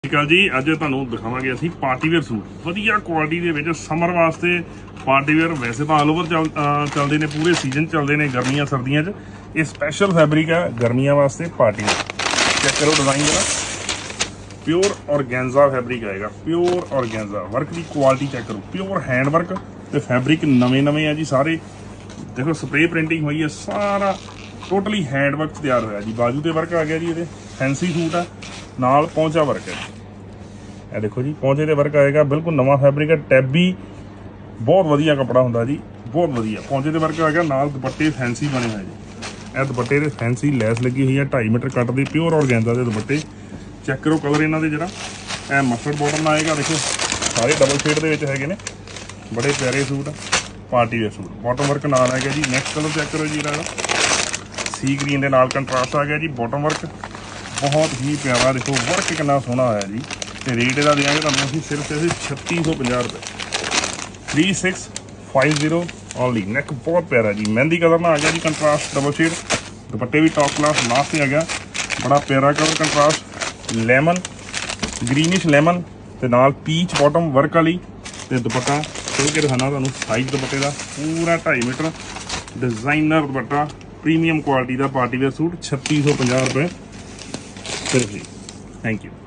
ਅਕਾਲ ਜੀ। ਅੱਜ ਤੁਹਾਨੂੰ ਦਿਖਾਵਾਂਗੇ ਅਸੀਂ ਪਾਰਟੀਵੇਅਰ ਸੂਟ ਵਧੀਆ ਕੁਆਲਿਟੀ ਦੇ ਵਿੱਚ ਸਮਰ ਵਾਸਤੇ। ਪਾਰਟੀਵੇਅਰ ਵੈਸੇ ਤਾਂ ਆਲ ਓਵਰ ਚੱਲਦੇ ਨੇ, ਪੂਰੇ ਸੀਜ਼ਨ ਚੱਲਦੇ ਨੇ, ਗਰਮੀਆਂ ਸਰਦੀਆਂ 'ਚ। ਇਹ ਸਪੈਸ਼ਲ ਫੈਬਰਿਕ ਹੈ ਗਰਮੀਆਂ ਵਾਸਤੇ ਪਾਰਟੀਵੇਅਰ। ਚੈੱਕ ਕਰੋ ਡਿਜ਼ਾਈਨ ਜਰਾ, ਪਿਓਰ ਔਰਗੈਂਜ਼ਾ ਫੈਬਰਿਕ ਆਏਗਾ। ਪਿਓਰ ਔਰਗੈਂਜ਼ਾ ਵਰਕ ਦੀ ਕੁਆਲਿਟੀ ਚੈੱਕ ਕਰੋ, ਪਿਓਰ ਹੈਂਡ ਵਰਕ ਤੇ ਫੈਬਰਿਕ ਨਵੇਂ ਆ ਜੀ ਸਾਰੇ। ਦੇਖੋ ਸਪਰੇ ਪ੍ਰਿੰਟਿੰਗ ਹੋਈ ਹੈ, ਸਾਰਾ ਟੋਟਲੀ ਹੈਂਡ ਵਰਕ ਤਿਆਰ ਹੋਇਆ ਜੀ। ਬਾਜੂ ਤੇ ਵਰਕ ਆ ਗਿਆ ਜੀ, ਇਹਦੇ ਫੈਂਸੀ ਸੂਟ ਆ, ਨਾਲ ਪਹੁੰਚਾ ਵਰਕ ਹੈ। ਇਹ ਦੇਖੋ ਜੀ ਪਹੁੰਚੇ ਤੇ ਵਰਕ ਆਏਗਾ, ਬਿਲਕੁਲ ਨਵਾਂ ਫੈਬਰਿਕ ਹੈ। ਟੈਬੀ ਬਹੁਤ ਵਧੀਆ ਕੱਪੜਾ ਹੁੰਦਾ ਜੀ, ਬਹੁਤ ਵਧੀਆ। ਪਹੁੰਚੇ ਤੇ ਵਰਕ ਆਏਗਾ, ਨਾਲ ਦੁਪੱਟੇ ਫੈਂਸੀ ਬਣੇ ਹੋਏ ਜੀ। ਇਹ ਦੁਪੱਟੇ ਦੇ ਫੈਂਸੀ ਲੈਸ ਲੱਗੀ ਹੋਈ ਹੈ, 2.5 ਮੀਟਰ ਕੱਟ ਦੇ ਪਿਓਰ ਔਰਗੈਂਜ਼ਾ ਦੇ ਦੁਪੱਟੇ। ਚੈੱਕ ਕਰੋ ਕਲਰ ਇਹਨਾਂ ਦੇ ਜਰਾ। ਇਹ ਮਸਟਰਡ ਬਾਟਮ ਆਏਗਾ, ਦੇਖੋ ਸਾਰੇ ਡਬਲ ਸ਼ੇਡ ਦੇ ਵਿੱਚ ਹੈਗੇ ਨੇ, ਬੜੇ ਪਿਆਰੇ suit partywear suit. Bottom work ਨਾਲ ਆਏਗਾ ਜੀ। ਨੈਕਸਟ ਕਲਰ ਚੈੱਕ ਕਰੋ ਜੀ, ਇਹਦਾ ਸੀ ਗ੍ਰੀਨ ਦੇ ਨਾਲ ਕੰਟਰਾਸਟ ਆ ਗਿਆ ਜੀ। ਬਾਟਮ ਵਰਕ ਬਹੁਤ ਹੀ ਪਿਆਰਾ, ਦੇਖੋ ਵਰਕ ਕਿੰਨਾ ਸੋਹਣਾ ਆਇਆ ਜੀ। ਤੇ ਰੇਟ ਇਹਦਾ ਦੇਵਾਂਗੇ ਤੁਹਾਨੂੰ ਅਸੀਂ ਸਿਰਫ 3650 ਰੁਪਏ, 3650 ਓਨਲੀ। ਨੈਕ ਬਹੁਤ ਪਿਆਰਾ ਜੀ, ਮਹਿੰਦੀ ਕਲਰ ਨਾਲ ਆ ਗਿਆ ਜੀ, ਕੰਟਰਾਸਟ ਡਬਲ ਸ਼ੇਡ। ਦੁਪੱਟੇ ਵੀ ਟੌਪ ਕਲਾਸ ਲਾਸਟ ਤੇ ਆ ਗਿਆ, ਬੜਾ ਪਿਆਰਾ colour contrast. Lemon greenish lemon ਤੇ ਨਾਲ ਪੀਚ ਬਾਟਮ ਵਰਕ ਵਾਲੀ। ਤੇ ਦੁਪੱਟਾ ਖੋਲ ਕੇ ਦਿਖਾਣਾ ਤੁਹਾਨੂੰ ਸਾਈਜ਼ ਦੁਪੱਟੇ ਦਾ, ਪੂਰਾ 2.5 ਮੀਟਰ ਡਿਜ਼ਾਈਨਰ ਦੁਪੱਟਾ, ਪ੍ਰੀਮੀਅਮ ਕੁਆਲਿਟੀ ਦਾ ਪਾਰਟੀਵੇਅਰ ਸੂਟ। 3650 ਰੁਪਏ ਸਿਰਫ ਜੀ। Thank you.